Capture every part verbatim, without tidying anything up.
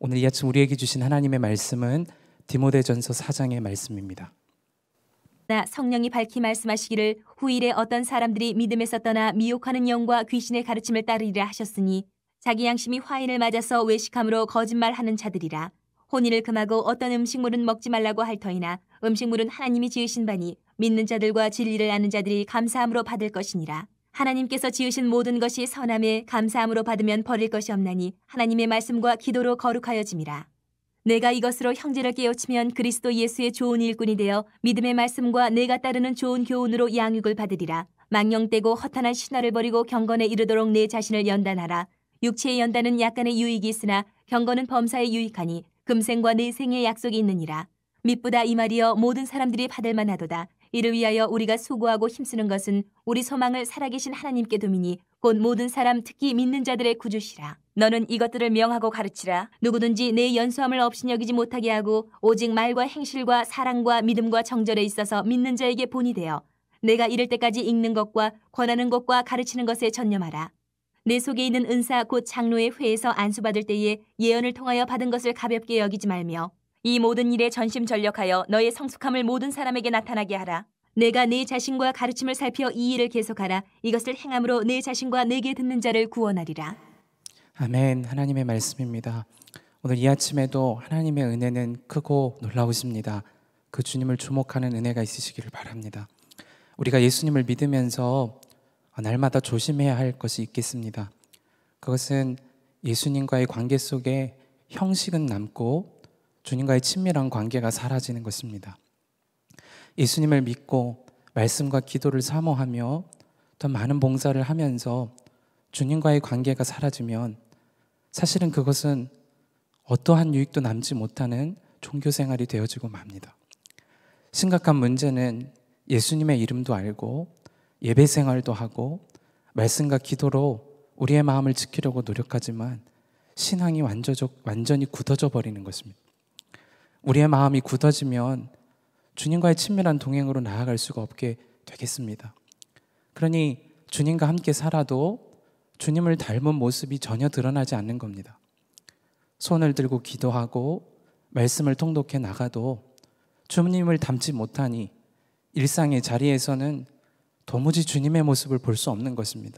오늘 이 아침 우리에게 주신 하나님의 말씀은 디모데전서 사 장의 말씀입니다. 나 성령이 밝히 말씀하시기를 후일에 어떤 사람들이 믿음에서 떠나 미혹하는 영과 귀신의 가르침을 따르리라 하셨으니 자기 양심이 화인을 맞아서 외식함으로 거짓말하는 자들이라. 혼인을 금하고 어떤 음식물은 먹지 말라고 할 터이나 음식물은 하나님이 지으신 바니 믿는 자들과 진리를 아는 자들이 감사함으로 받을 것이니라. 하나님께서 지으신 모든 것이 선함에 감사함으로 받으면 버릴 것이 없나니 하나님의 말씀과 기도로 거룩하여짐이라. 내가 이것으로 형제를 깨우치면 그리스도 예수의 좋은 일꾼이 되어 믿음의 말씀과 내가 따르는 좋은 교훈으로 양육을 받으리라. 망령되고 허탄한 신화를 버리고 경건에 이르도록 내 자신을 연단하라. 육체의 연단은 약간의 유익이 있으나 경건은 범사에 유익하니 금생과 내생의 약속이 있느니라. 미쁘다 이 말이여 모든 사람들이 받을 만하도다. 이를 위하여 우리가 수고하고 힘쓰는 것은 우리 소망을 살아계신 하나님께 두미니 곧 모든 사람 특히 믿는 자들의 구주시라. 너는 이것들을 명하고 가르치라. 누구든지 내 연수함을 없이 여기지 못하게 하고 오직 말과 행실과 사랑과 믿음과 정절에 있어서 믿는 자에게 본이 되어 내가 이를 때까지 읽는 것과 권하는 것과 가르치는 것에 전념하라. 내 속에 있는 은사 곧 장로의 회에서 안수받을 때에 예언을 통하여 받은 것을 가볍게 여기지 말며 이 모든 일에 전심전력하여 너의 성숙함을 모든 사람에게 나타나게 하라. 내가 내 자신과 가르침을 살펴 이 일을 계속하라. 이것을 행함으로 내 자신과 내게 듣는 자를 구원하리라. 아멘. 하나님의 말씀입니다. 오늘 이 아침에도 하나님의 은혜는 크고 놀라우십니다. 그 주님을 주목하는 은혜가 있으시기를 바랍니다. 우리가 예수님을 믿으면서 날마다 조심해야 할 것이 있겠습니다. 그것은 예수님과의 관계 속에 형식은 남고 주님과의 친밀한 관계가 사라지는 것입니다. 예수님을 믿고 말씀과 기도를 사모하며 더 많은 봉사를 하면서 주님과의 관계가 사라지면 사실은 그것은 어떠한 유익도 남지 못하는 종교생활이 되어지고 맙니다. 심각한 문제는 예수님의 이름도 알고 예배 생활도 하고 말씀과 기도로 우리의 마음을 지키려고 노력하지만 신앙이 완전히 굳어져 버리는 것입니다. 우리의 마음이 굳어지면 주님과의 친밀한 동행으로 나아갈 수가 없게 되겠습니다. 그러니 주님과 함께 살아도 주님을 닮은 모습이 전혀 드러나지 않는 겁니다. 손을 들고 기도하고 말씀을 통독해 나가도 주님을 닮지 못하니 일상의 자리에서는 도무지 주님의 모습을 볼 수 없는 것입니다.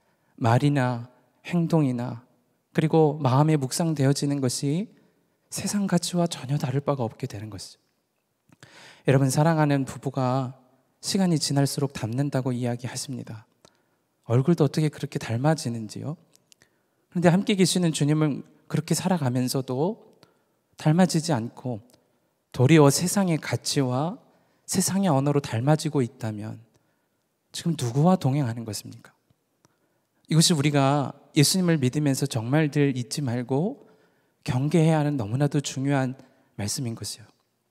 말이나 행동이나 그리고 마음에 묵상되어지는 것이 세상 가치와 전혀 다를 바가 없게 되는 것이죠. 여러분, 사랑하는 부부가 시간이 지날수록 닮는다고 이야기하십니다. 얼굴도 어떻게 그렇게 닮아지는지요? 그런데 함께 계시는 주님은 그렇게 살아가면서도 닮아지지 않고 도리어 세상의 가치와 세상의 언어로 닮아지고 있다면 지금 누구와 동행하는 것입니까? 이것이 우리가 예수님을 믿으면서 정말들 잊지 말고 경계해야 하는 너무나도 중요한 말씀인 것이요.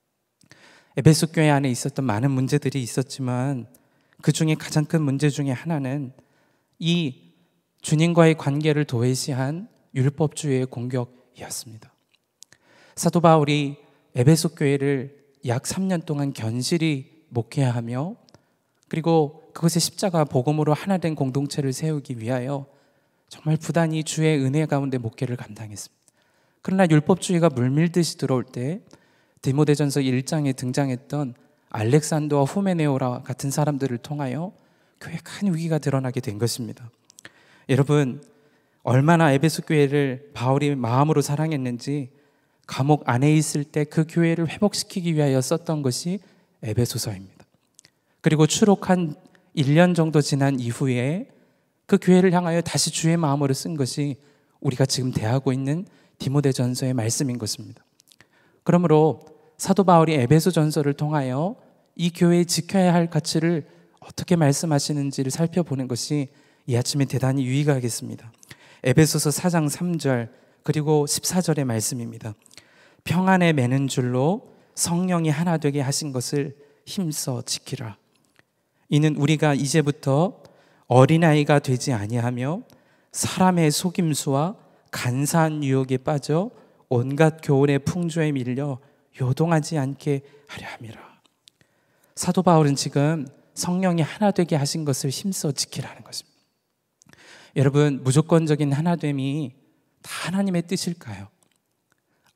에베소 교회 안에 있었던 많은 문제들이 있었지만 그 중에 가장 큰 문제 중에 하나는 이 주님과의 관계를 도외시한 율법주의의 공격이었습니다. 사도 바울이 에베소 교회를 약 삼 년 동안 견실히 목회하며 그리고 그것의 십자가 복음으로 하나 된 공동체를 세우기 위하여 정말 부단히 주의 은혜 가운데 목회를 감당했습니다. 그러나 율법주의가 물밀듯이 들어올 때 디모데전서 일 장에 등장했던 알렉산더와 후메네오라 같은 사람들을 통하여 교회에 큰 위기가 드러나게 된 것입니다. 여러분, 얼마나 에베소 교회를 바울이 마음으로 사랑했는지 감옥 안에 있을 때 그 교회를 회복시키기 위하여 썼던 것이 에베소서입니다. 그리고 추록한 일 년 정도 지난 이후에 그 교회를 향하여 다시 주의 마음으로 쓴 것이 우리가 지금 대하고 있는 디모데전서의 말씀인 것입니다. 그러므로 사도 바울이 에베소전서를 통하여 이 교회에 지켜야 할 가치를 어떻게 말씀하시는지를 살펴보는 것이 이 아침에 대단히 유익하겠습니다. 에베소서 사 장 삼 절 그리고 십사 절의 말씀입니다. 평안에 매는 줄로 성령이 하나 되게 하신 것을 힘써 지키라. 이는 우리가 이제부터 어린아이가 되지 아니하며 사람의 속임수와 간사한 유혹에 빠져 온갖 교훈의 풍조에 밀려 요동하지 않게 하려 함이라. 사도 바울은 지금 성령이 하나 되게 하신 것을 힘써 지키라는 것입니다. 여러분, 무조건적인 하나됨이 다 하나님의 뜻일까요?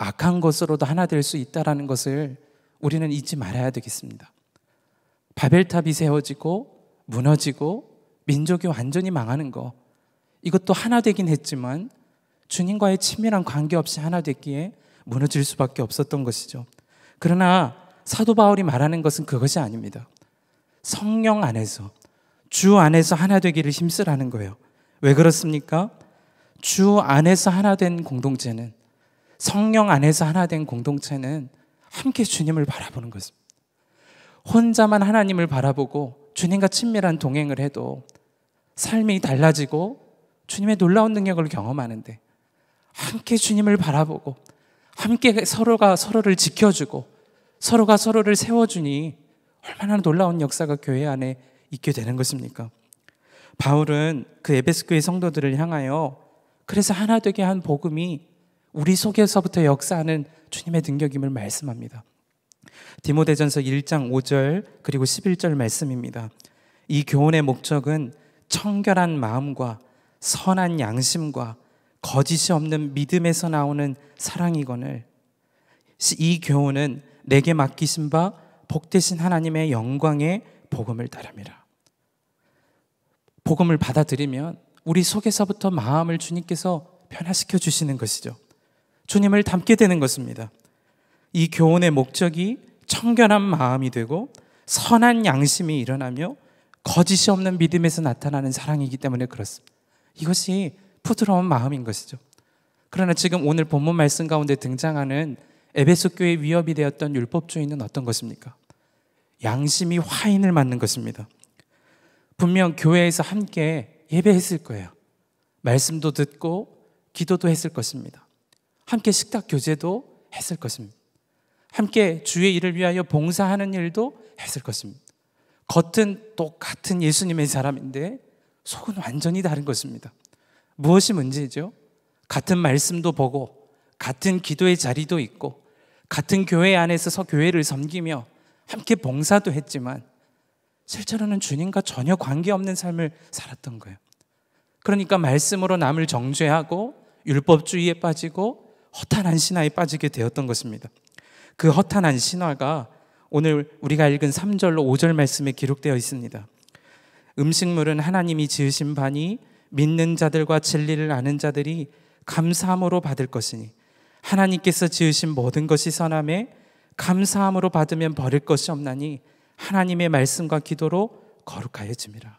악한 것으로도 하나 될 수 있다는 것을 우리는 잊지 말아야 되겠습니다. 바벨탑이 세워지고 무너지고 민족이 완전히 망하는 거, 이것도 하나 되긴 했지만 주님과의 친밀한 관계 없이 하나 됐기에 무너질 수밖에 없었던 것이죠. 그러나 사도 바울이 말하는 것은 그것이 아닙니다. 성령 안에서, 주 안에서 하나 되기를 힘쓰라는 거예요. 왜 그렇습니까? 주 안에서 하나 된 공동체는, 성령 안에서 하나 된 공동체는 함께 주님을 바라보는 것입니다. 혼자만 하나님을 바라보고 주님과 친밀한 동행을 해도 삶이 달라지고 주님의 놀라운 능력을 경험하는데, 함께 주님을 바라보고 함께 서로가 서로를 지켜주고 서로가 서로를 세워주니 얼마나 놀라운 역사가 교회 안에 있게 되는 것입니까? 바울은 그 에베소 교회 성도들을 향하여 그래서 하나 되게 한 복음이 우리 속에서부터 역사하는 주님의 능력임을 말씀합니다. 디모데전서 일 장 오 절 그리고 십일 절 말씀입니다. 이 교훈의 목적은 청결한 마음과 선한 양심과 거짓이 없는 믿음에서 나오는 사랑이거늘 이 교훈은 내게 맡기신 바 복되신 하나님의 영광의 복음을 따릅니다. 복음을 받아들이면 우리 속에서부터 마음을 주님께서 변화시켜 주시는 것이죠. 주님을 닮게 되는 것입니다. 이 교훈의 목적이 청결한 마음이 되고 선한 양심이 일어나며 거짓이 없는 믿음에서 나타나는 사랑이기 때문에 그렇습니다. 이것이 부드러운 마음인 것이죠. 그러나 지금 오늘 본문 말씀 가운데 등장하는 에베소 교회의 위협이 되었던 율법주의는 어떤 것입니까? 양심이 화인을 맞는 것입니다. 분명 교회에서 함께 예배했을 거예요. 말씀도 듣고 기도도 했을 것입니다. 함께 식탁 교제도 했을 것입니다. 함께 주의 일을 위하여 봉사하는 일도 했을 것입니다. 겉은 똑같은 예수님의 사람인데 속은 완전히 다른 것입니다. 무엇이 문제죠? 같은 말씀도 보고 같은 기도의 자리도 있고 같은 교회 안에서 교회를 섬기며 함께 봉사도 했지만 실제로는 주님과 전혀 관계없는 삶을 살았던 거예요. 그러니까 말씀으로 남을 정죄하고 율법주의에 빠지고 허탄한 신화에 빠지게 되었던 것입니다. 그 허탄한 신화가 오늘 우리가 읽은 삼 절로 오 절 말씀에 기록되어 있습니다. 음식물은 하나님이 지으신 바니 믿는 자들과 진리를 아는 자들이 감사함으로 받을 것이니 하나님께서 지으신 모든 것이 선함에 감사함으로 받으면 버릴 것이 없나니 하나님의 말씀과 기도로 거룩하여짐이라.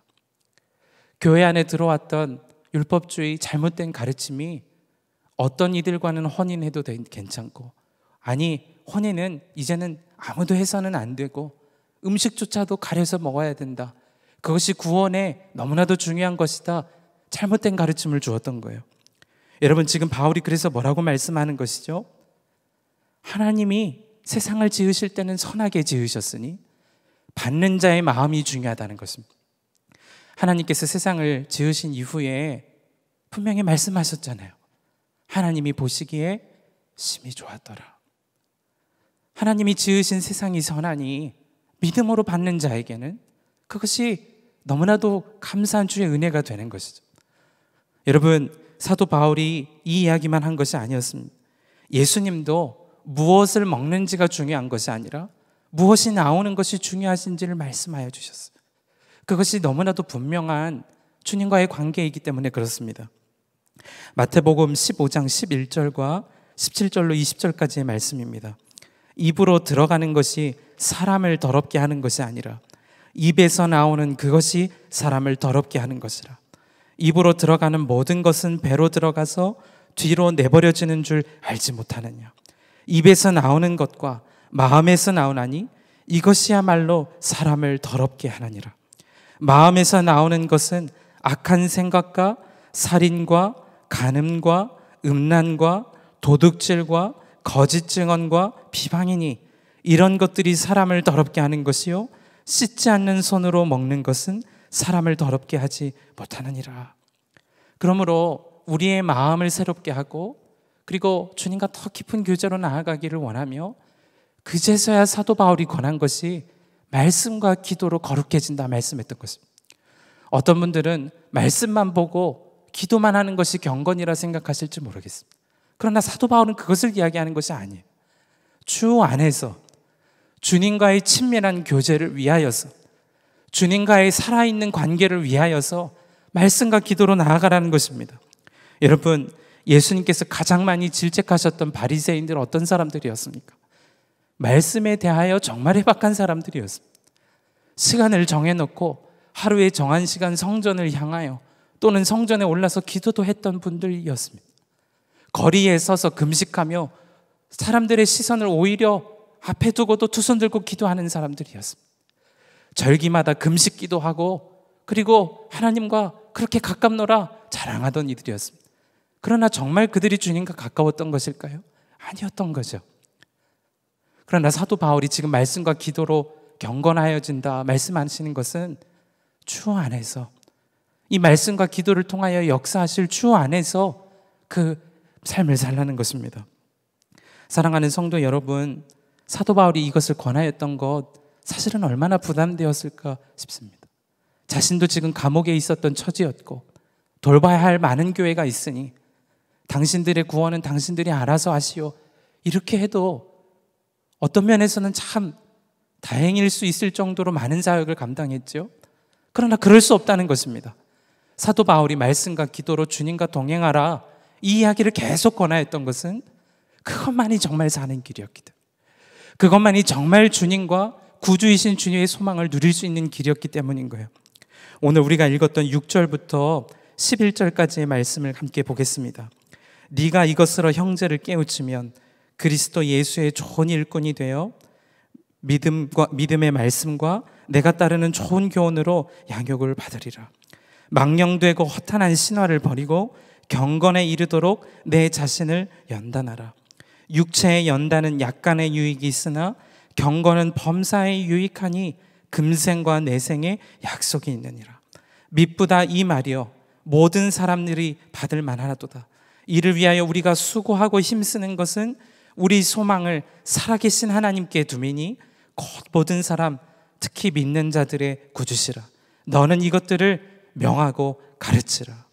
교회 안에 들어왔던 율법주의 잘못된 가르침이 어떤 이들과는 혼인해도 괜찮고, 아니 혼인은 이제는 아무도 해서는 안 되고 음식조차도 가려서 먹어야 된다, 그것이 구원에 너무나도 중요한 것이다, 잘못된 가르침을 주었던 거예요. 여러분, 지금 바울이 그래서 뭐라고 말씀하는 것이죠? 하나님이 세상을 지으실 때는 선하게 지으셨으니 받는 자의 마음이 중요하다는 것입니다. 하나님께서 세상을 지으신 이후에 분명히 말씀하셨잖아요. 하나님이 보시기에 심히 좋았더라. 하나님이 지으신 세상이 선하니 믿음으로 받는 자에게는 그것이 너무나도 감사한 주의 은혜가 되는 것이죠. 여러분, 사도 바울이 이 이야기만 한 것이 아니었습니다. 예수님도 무엇을 먹는지가 중요한 것이 아니라 무엇이 나오는 것이 중요하신지를 말씀하여 주셨어요. 그것이 너무나도 분명한 주님과의 관계이기 때문에 그렇습니다. 마태복음 십오 장 십일 절과 십칠 절로 이십 절까지의 말씀입니다. 입으로 들어가는 것이 사람을 더럽게 하는 것이 아니라 입에서 나오는 그것이 사람을 더럽게 하는 것이라. 입으로 들어가는 모든 것은 배로 들어가서 뒤로 내버려지는 줄 알지 못하느냐. 입에서 나오는 것과 마음에서 나오나니 이것이야말로 사람을 더럽게 하느니라. 마음에서 나오는 것은 악한 생각과 살인과 간음과 음란과 도둑질과 거짓 증언과 비방이니 이런 것들이 사람을 더럽게 하는 것이요 씻지 않는 손으로 먹는 것은 사람을 더럽게 하지 못하느니라. 그러므로 우리의 마음을 새롭게 하고 그리고 주님과 더 깊은 교제로 나아가기를 원하며 그제서야 사도 바울이 권한 것이 말씀과 기도로 거룩해진다 말씀했던 것입니다. 어떤 분들은 말씀만 보고 기도만 하는 것이 경건이라 생각하실지 모르겠습니다. 그러나 사도 바울은 그것을 이야기하는 것이 아니에요. 주 안에서 주님과의 친밀한 교제를 위하여서, 주님과의 살아있는 관계를 위하여서 말씀과 기도로 나아가라는 것입니다. 여러분, 예수님께서 가장 많이 질책하셨던 바리새인들은 어떤 사람들이었습니까? 말씀에 대하여 정말 해박한 사람들이었습니다. 시간을 정해놓고 하루에 정한 시간 성전을 향하여 또는 성전에 올라서 기도도 했던 분들이었습니다. 거리에 서서 금식하며 사람들의 시선을 오히려 앞에 두고도 두 손 들고 기도하는 사람들이었습니다. 절기마다 금식 기도하고 그리고 하나님과 그렇게 가깝노라 자랑하던 이들이었습니다. 그러나 정말 그들이 주님과 가까웠던 것일까요? 아니었던 거죠. 그러나 사도 바울이 지금 말씀과 기도로 경건하여진다 말씀하시는 것은 주 안에서, 이 말씀과 기도를 통하여 역사하실 주 안에서 그 삶을 살라는 것입니다. 사랑하는 성도 여러분, 사도 바울이 이것을 권하였던 것 사실은 얼마나 부담되었을까 싶습니다. 자신도 지금 감옥에 있었던 처지였고 돌봐야 할 많은 교회가 있으니 당신들의 구원은 당신들이 알아서 하시오, 이렇게 해도 어떤 면에서는 참 다행일 수 있을 정도로 많은 사역을 감당했죠. 그러나 그럴 수 없다는 것입니다. 사도 바울이 말씀과 기도로 주님과 동행하라 이 이야기를 계속 권하였던 것은 그것만이 정말 사는 길이었기 때문에, 그것만이 정말 주님과 구주이신 주님의 소망을 누릴 수 있는 길이었기 때문인 거예요. 오늘 우리가 읽었던 육 절부터 십일 절까지의 말씀을 함께 보겠습니다. 네가 이것으로 형제를 깨우치면 그리스도 예수의 좋은 일꾼이 되어 믿음과, 믿음의 말씀과 내가 따르는 좋은 교훈으로 양육을 받으리라. 망령되고 허탄한 신화를 버리고 경건에 이르도록 내 자신을 연단하라. 육체의 연단은 약간의 유익이 있으나 경건은 범사에 유익하니 금생과 내생에 약속이 있느니라. 미쁘다 이 말이여 모든 사람들이 받을 만하도다. 이를 위하여 우리가 수고하고 힘쓰는 것은 우리 소망을 살아계신 하나님께 두미니 곧 모든 사람 특히 믿는 자들의 구주시라. 너는 이것들을 명하고 가르치라.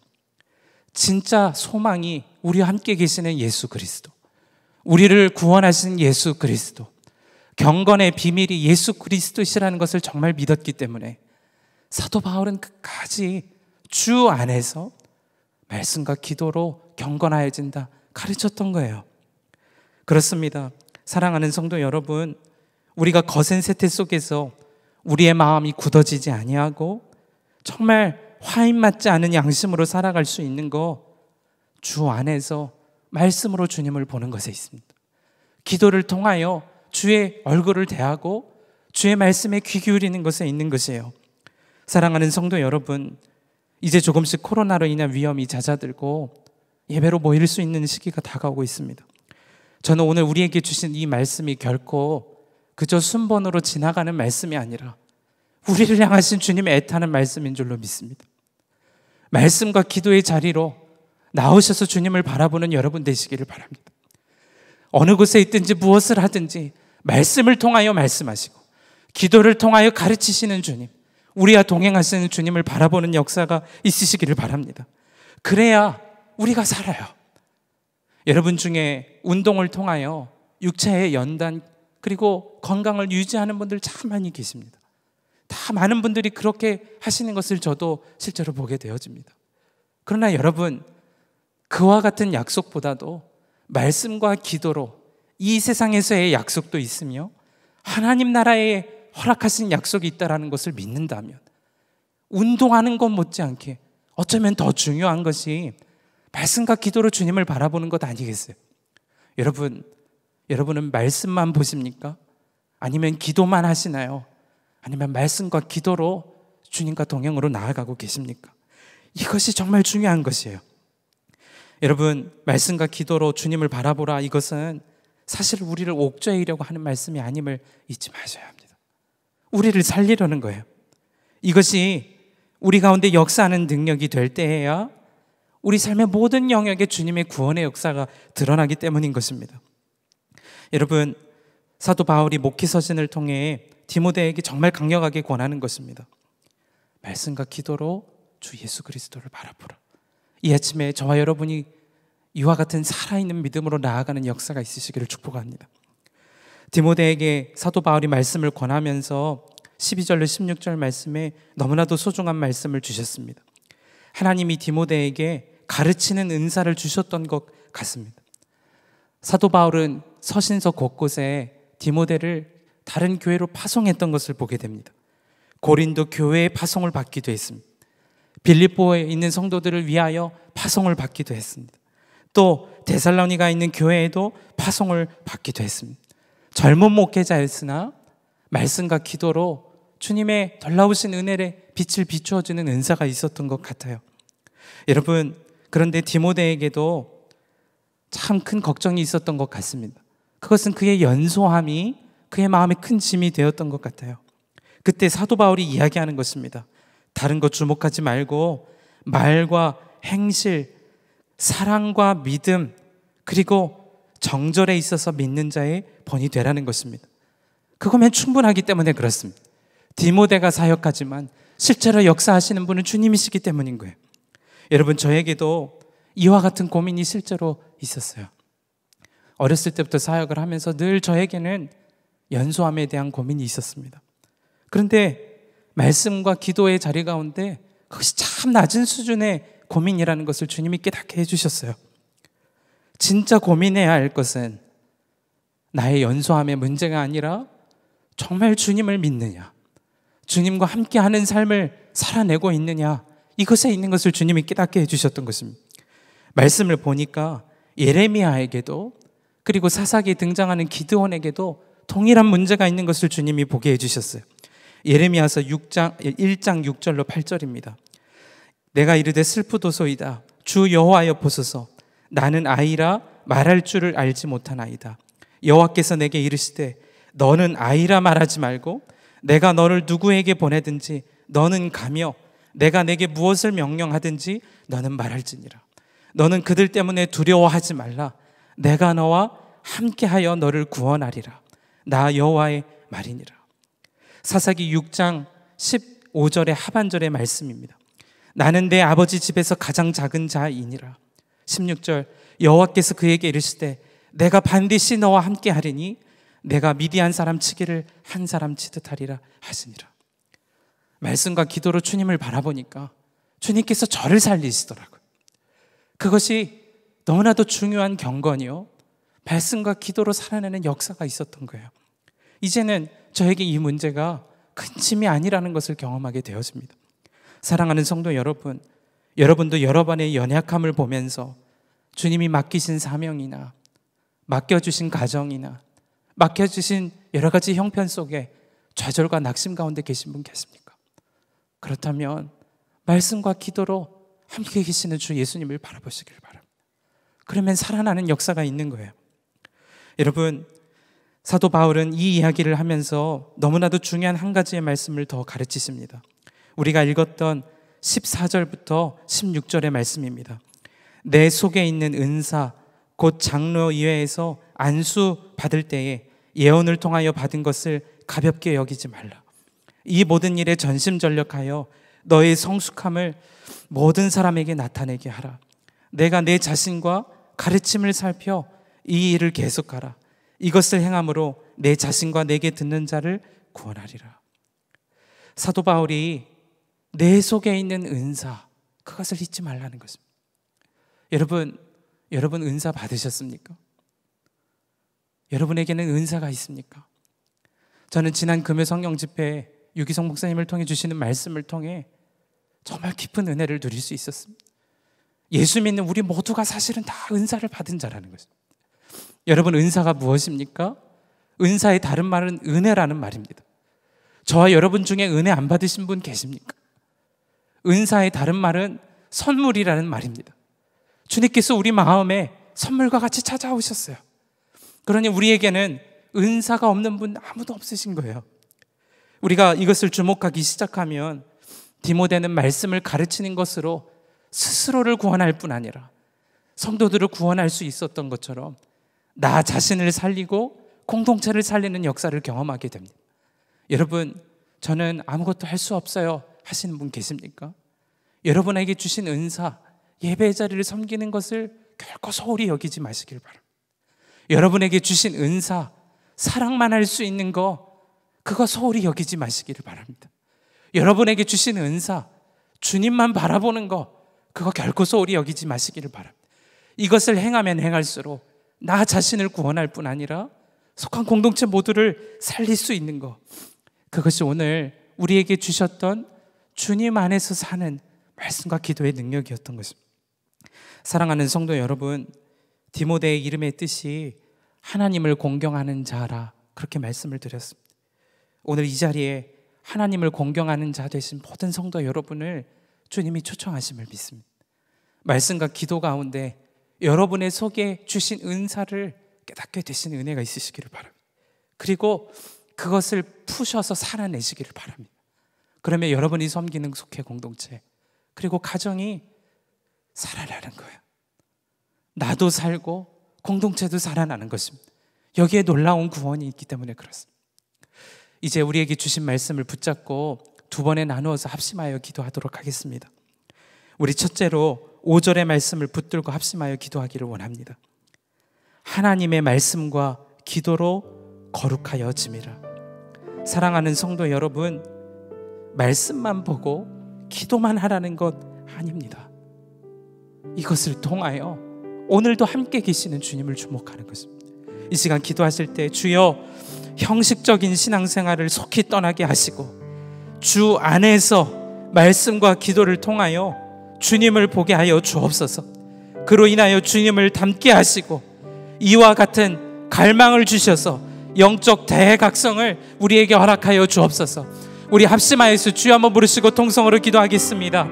진짜 소망이 우리와 함께 계시는 예수 그리스도, 우리를 구원하신 예수 그리스도, 경건의 비밀이 예수 그리스도시라는 것을 정말 믿었기 때문에 사도 바울은 끝까지 주 안에서 말씀과 기도로 경건하여진다 가르쳤던 거예요. 그렇습니다. 사랑하는 성도 여러분, 우리가 거센 세태 속에서 우리의 마음이 굳어지지 아니하고 정말 화인 맞지 않은 양심으로 살아갈 수 있는 거 주 안에서 말씀으로 주님을 보는 것에 있습니다. 기도를 통하여 주의 얼굴을 대하고 주의 말씀에 귀 기울이는 것에 있는 것이에요. 사랑하는 성도 여러분, 이제 조금씩 코로나로 인한 위험이 잦아들고 예배로 모일 수 있는 시기가 다가오고 있습니다. 저는 오늘 우리에게 주신 이 말씀이 결코 그저 순번으로 지나가는 말씀이 아니라 우리를 향하신 주님의 애타는 말씀인 줄로 믿습니다. 말씀과 기도의 자리로 나오셔서 주님을 바라보는 여러분 되시기를 바랍니다. 어느 곳에 있든지 무엇을 하든지 말씀을 통하여 말씀하시고 기도를 통하여 가르치시는 주님, 우리와 동행하시는 주님을 바라보는 역사가 있으시기를 바랍니다. 그래야 우리가 살아요. 여러분 중에 운동을 통하여 육체의 연단 그리고 건강을 유지하는 분들 참 많이 계십니다. 다 많은 분들이 그렇게 하시는 것을 저도 실제로 보게 되어집니다. 그러나 여러분, 그와 같은 약속보다도 말씀과 기도로 이 세상에서의 약속도 있으며 하나님 나라에 허락하신 약속이 있다는 것을 믿는다면 운동하는 것 못지않게 어쩌면 더 중요한 것이 말씀과 기도로 주님을 바라보는 것 아니겠어요? 여러분, 여러분은 말씀만 보십니까? 아니면 기도만 하시나요? 아니면 말씀과 기도로 주님과 동행으로 나아가고 계십니까? 이것이 정말 중요한 것이에요. 여러분, 말씀과 기도로 주님을 바라보라, 이것은 사실 우리를 옥죄이려고 하는 말씀이 아님을 잊지 마셔야 합니다. 우리를 살리려는 거예요. 이것이 우리 가운데 역사하는 능력이 될 때에야 우리 삶의 모든 영역에 주님의 구원의 역사가 드러나기 때문인 것입니다. 여러분, 사도 바울이 목회서신을 통해 디모데에게 정말 강력하게 권하는 것입니다. 말씀과 기도로 주 예수 그리스도를 바라보라. 이 아침에 저와 여러분이 이와 같은 살아있는 믿음으로 나아가는 역사가 있으시기를 축복합니다. 디모데에게 사도 바울이 말씀을 권하면서 십이 절로 십육 절 말씀에 너무나도 소중한 말씀을 주셨습니다. 하나님이 디모데에게 가르치는 은사를 주셨던 것 같습니다. 사도 바울은 서신서 곳곳에 디모데를 다른 교회로 파송했던 것을 보게 됩니다. 고린도 교회에 파송을 받기도 했습니다. 빌립보에 있는 성도들을 위하여 파송을 받기도 했습니다. 또 데살로니가 있는 교회에도 파송을 받기도 했습니다. 젊은 목회자였으나 말씀과 기도로 주님의 놀라우신 은혜의 빛을 비추어주는 은사가 있었던 것 같아요. 여러분, 그런데 디모데에게도 참 큰 걱정이 있었던 것 같습니다. 그것은 그의 연소함이 그의 마음에 큰 짐이 되었던 것 같아요. 그때 사도 바울이 이야기하는 것입니다. 다른 것 주목하지 말고 말과 행실, 사랑과 믿음, 그리고 정절에 있어서 믿는 자의 본이 되라는 것입니다. 그거면 충분하기 때문에 그렇습니다. 디모데가 사역하지만 실제로 역사하시는 분은 주님이시기 때문인 거예요. 여러분, 저에게도 이와 같은 고민이 실제로 있었어요. 어렸을 때부터 사역을 하면서 늘 저에게는 연소함에 대한 고민이 있었습니다. 그런데 말씀과 기도의 자리 가운데 그것이 참 낮은 수준의 고민이라는 것을 주님이 깨닫게 해주셨어요. 진짜 고민해야 할 것은 나의 연소함의 문제가 아니라 정말 주님을 믿느냐, 주님과 함께하는 삶을 살아내고 있느냐, 이것에 있는 것을 주님이 깨닫게 해주셨던 것입니다. 말씀을 보니까 예레미야에게도 그리고 사사기에 등장하는 기드온에게도 동일한 문제가 있는 것을 주님이 보게 해주셨어요. 예레미야서 육 장, 일 장 육 절로 팔 절입니다. 내가 이르되 슬프도소이다. 주 여호와여 보소서. 나는 아이라 말할 줄을 알지 못하나이다. 여호와께서 내게 이르시되 너는 아이라 말하지 말고 내가 너를 누구에게 보내든지 너는 가며 내가 내게 무엇을 명령하든지 너는 말할지니라. 너는 그들 때문에 두려워하지 말라. 내가 너와 함께하여 너를 구원하리라. 나 여호와의 말이니라. 사사기 육 장 십오 절의 하반절의 말씀입니다. 나는 내 아버지 집에서 가장 작은 자이니라. 십육 절 여호와께서 그에게 이르시되 내가 반드시 너와 함께하리니 내가 미디안 사람 치기를 한 사람 치듯 하리라 하시니라. 말씀과 기도로 주님을 바라보니까 주님께서 저를 살리시더라고요. 그것이 너무나도 중요한 경건이요, 말씀과 기도로 살아내는 역사가 있었던 거예요. 이제는 저에게 이 문제가 큰 짐이 아니라는 것을 경험하게 되었습니다. 사랑하는 성도 여러분, 여러분도 여러 번의 연약함을 보면서 주님이 맡기신 사명이나 맡겨주신 가정이나 맡겨주신 여러 가지 형편 속에 좌절과 낙심 가운데 계신 분 계십니까? 그렇다면 말씀과 기도로 함께 계시는 주 예수님을 바라보시길 바랍니다. 그러면 살아나는 역사가 있는 거예요. 여러분, 사도 바울은 이 이야기를 하면서 너무나도 중요한 한 가지의 말씀을 더 가르치십니다. 우리가 읽었던 십사 절부터 십육 절의 말씀입니다. 내 속에 있는 은사 곧 장로 이외에서 안수 받을 때에 예언을 통하여 받은 것을 가볍게 여기지 말라. 이 모든 일에 전심전력하여 너의 성숙함을 모든 사람에게 나타내게 하라. 내가 내 자신과 가르침을 살펴 이 일을 계속하라. 이것을 행함으로 내 자신과 내게 듣는 자를 구원하리라. 사도 바울이 내 속에 있는 은사, 그것을 잊지 말라는 것입니다. 여러분, 여러분 은사 받으셨습니까? 여러분에게는 은사가 있습니까? 저는 지난 금요 성령 집회 유기성 목사님을 통해 주시는 말씀을 통해 정말 깊은 은혜를 누릴 수 있었습니다. 예수 믿는 우리 모두가 사실은 다 은사를 받은 자라는 것입니다. 여러분, 은사가 무엇입니까? 은사의 다른 말은 은혜라는 말입니다. 저와 여러분 중에 은혜 안 받으신 분 계십니까? 은사의 다른 말은 선물이라는 말입니다. 주님께서 우리 마음에 선물과 같이 찾아오셨어요. 그러니 우리에게는 은사가 없는 분 아무도 없으신 거예요. 우리가 이것을 주목하기 시작하면 디모데는 말씀을 가르치는 것으로 스스로를 구원할 뿐 아니라 성도들을 구원할 수 있었던 것처럼 나 자신을 살리고 공동체를 살리는 역사를 경험하게 됩니다. 여러분, 저는 아무것도 할 수 없어요 하시는 분 계십니까? 여러분에게 주신 은사, 예배의 자리를 섬기는 것을 결코 소홀히 여기지 마시길 바랍니다. 여러분에게 주신 은사, 사랑만 할 수 있는 거, 그거 소홀히 여기지 마시기를 바랍니다. 여러분에게 주신 은사, 주님만 바라보는 거, 그거 결코 소홀히 여기지 마시기를 바랍니다. 이것을 행하면 행할수록 나 자신을 구원할 뿐 아니라 속한 공동체 모두를 살릴 수 있는 것, 그것이 오늘 우리에게 주셨던 주님 안에서 사는 말씀과 기도의 능력이었던 것입니다. 사랑하는 성도 여러분, 디모데의 이름의 뜻이 하나님을 공경하는 자라, 그렇게 말씀을 드렸습니다. 오늘 이 자리에 하나님을 공경하는 자 되신 모든 성도 여러분을 주님이 초청하심을 믿습니다. 말씀과 기도 가운데 여러분의 속에 주신 은사를 깨닫게 되신 은혜가 있으시기를 바랍니다. 그리고 그것을 푸셔서 살아내시기를 바랍니다. 그러면 여러분이 섬기는 속회 공동체, 그리고 가정이 살아나는 거예요. 나도 살고 공동체도 살아나는 것입니다. 여기에 놀라운 구원이 있기 때문에 그렇습니다. 이제 우리에게 주신 말씀을 붙잡고 두 번에 나누어서 합심하여 기도하도록 하겠습니다. 우리 첫째로 오 절의 말씀을 붙들고 합심하여 기도하기를 원합니다. 하나님의 말씀과 기도로 거룩하여짐이라. 사랑하는 성도 여러분, 말씀만 보고 기도만 하라는 것 아닙니다. 이것을 통하여 오늘도 함께 계시는 주님을 주목하는 것입니다. 이 시간 기도하실 때 주여, 형식적인 신앙생활을 속히 떠나게 하시고 주 안에서 말씀과 기도를 통하여 주님을 보게 하여 주옵소서. 그로 인하여 주님을 닮게 하시고 이와 같은 갈망을 주셔서 영적 대각성을 우리에게 허락하여 주옵소서. 우리 합심하여서 주여 한번 부르시고 통성으로 기도하겠습니다.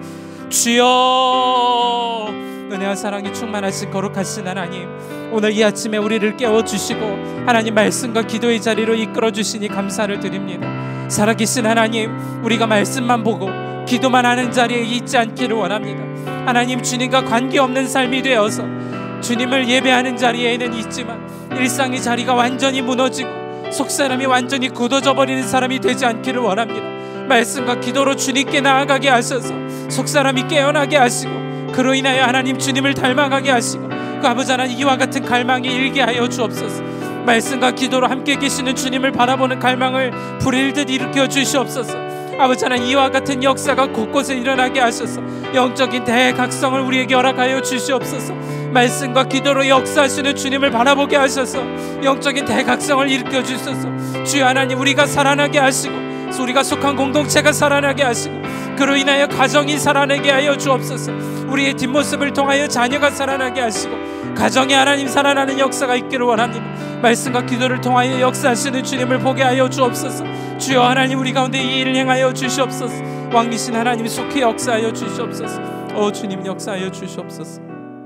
주여, 은혜와 사랑이 충만하신 거룩하신 하나님, 오늘 이 아침에 우리를 깨워주시고 하나님 말씀과 기도의 자리로 이끌어주시니 감사를 드립니다. 살아계신 하나님, 우리가 말씀만 보고 기도만 하는 자리에 있지 않기를 원합니다. 하나님, 주님과 관계없는 삶이 되어서 주님을 예배하는 자리에는 있지만 일상의 자리가 완전히 무너지고 속사람이 완전히 굳어져 버리는 사람이 되지 않기를 원합니다. 말씀과 기도로 주님께 나아가게 하셔서 속사람이 깨어나게 하시고 그로 인하여 하나님 주님을 닮아가게 하시고 그 아버지 하나님, 이와 같은 갈망이 일게 하여 주옵소서. 말씀과 기도로 함께 계시는 주님을 바라보는 갈망을 불일듯 일으켜 주시옵소서. 아버지 하나님, 이와 같은 역사가 곳곳에 일어나게 하셔서 영적인 대각성을 우리에게 허락하여 주시옵소서. 말씀과 기도로 역사하시는 주님을 바라보게 하셔서 영적인 대각성을 일으켜 주소서. 주여 하나님, 우리가 살아나게 하시고 우리가 속한 공동체가 살아나게 하시고 그로 인하여 가정이 살아나게 하여 주옵소서. 우리의 뒷모습을 통하여 자녀가 살아나게 하시고 가정에 하나님 살아나는 역사가 있기를 원합니다. 말씀과 기도를 통하여 역사하시는 주님을 보게 하여 주옵소서. 주여 하나님, 우리 가운데 이 일을 행하여 주시옵소서. 왕이신 하나님, 속히 역사하여 주시옵소서. 오 주님, 역사하여 주시옵소서.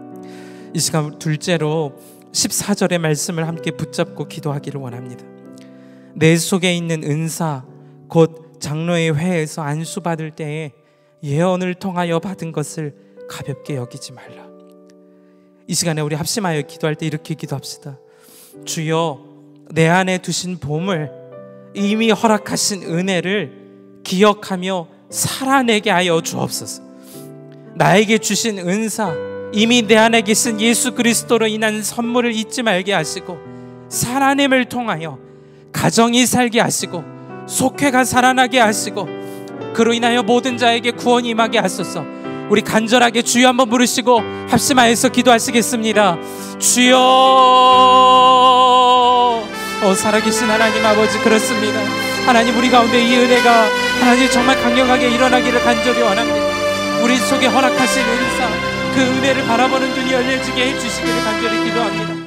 이 시간 둘째로 십사 절의 말씀을 함께 붙잡고 기도하기를 원합니다. 내 속에 있는 은사, 곧 장로의 회에서 안수받을 때에 예언을 통하여 받은 것을 가볍게 여기지 말라. 이 시간에 우리 합심하여 기도할 때 이렇게 기도합시다. 주여, 내 안에 두신 보물, 이미 허락하신 은혜를 기억하며 살아내게 하여 주옵소서. 나에게 주신 은사, 이미 내 안에 계신 예수 그리스도로 인한 선물을 잊지 말게 하시고 살아냄을 통하여 가정이 살게 하시고 속회가 살아나게 하시고 그로 인하여 모든 자에게 구원이 임하게 하소서. 우리 간절하게 주여 한번 부르시고 합심하여서 기도하시겠습니다. 주여, 어, 살아계신 하나님 아버지, 그렇습니다. 하나님, 우리 가운데 이 은혜가 하나님 정말 강력하게 일어나기를 간절히 원합니다. 우리 속에 허락하신 은사, 그 은혜를 바라보는 눈이 열려지게 해주시기를 간절히 기도합니다.